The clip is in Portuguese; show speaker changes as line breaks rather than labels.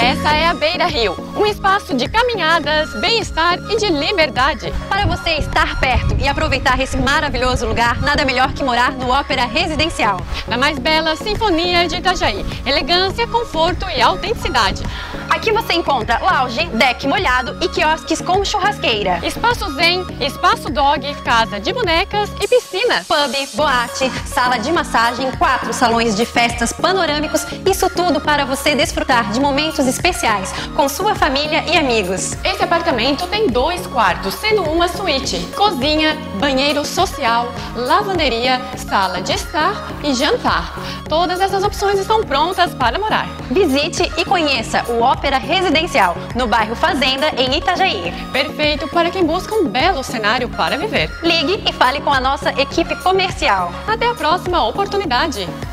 Essa é a Beira Rio, um espaço de caminhadas, bem-estar e de liberdade.
Para você estar perto e aproveitar esse maravilhoso lugar, nada melhor que morar no Ópera Residencial.
Na mais bela sinfonia de Itajaí, elegância, conforto e autenticidade.
Aqui você encontra lounge, deck molhado e quiosques com churrasqueira.
Espaço zen, espaço dog, casa de bonecas e piscina.
Pub, boate, sala de massagem, 4 salões de festas panorâmicos, isso tudo para você desfrutar de momentos especiais com sua família e amigos.
Esse apartamento tem 2 quartos, sendo uma suíte, cozinha, banheiro social, lavanderia, sala de estar e jantar. Todas essas opções estão prontas para morar.
Visite e conheça o Ópera Residencial, no bairro Fazenda, em Itajaí.
Perfeito para quem busca um belo cenário para viver.
Ligue e fale com a nossa equipe comercial.
Até a próxima oportunidade!